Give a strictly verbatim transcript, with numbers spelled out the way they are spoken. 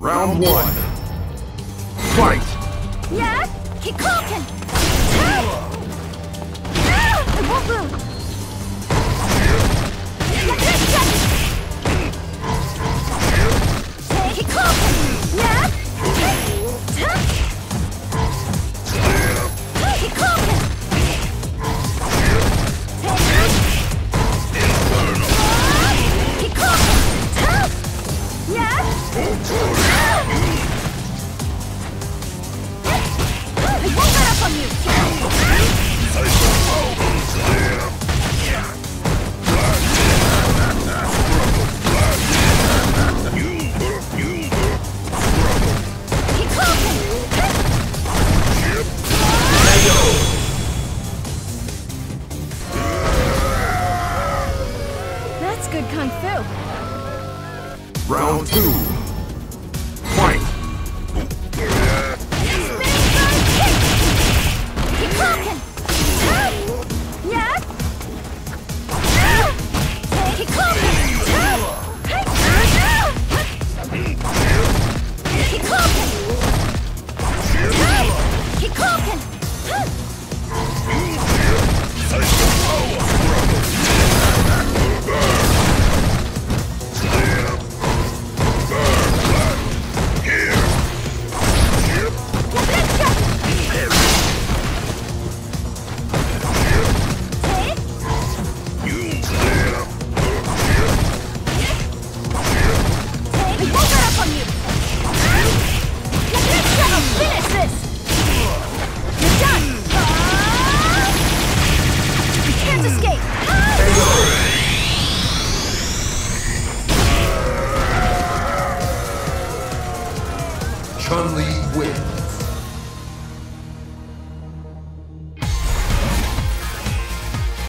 Round one. Fight! Yeah? Keep cooking! I won't lose! Keep cooking! Yeah? Keep cooking! Keep cooking! Yeah? I won't let up on you! Keep cooking! That's good kung fu. Round two. Fight! Keep cooking! Yeah? Keep cooking! Keep cooking! Keep cooking! Chun-Li wins.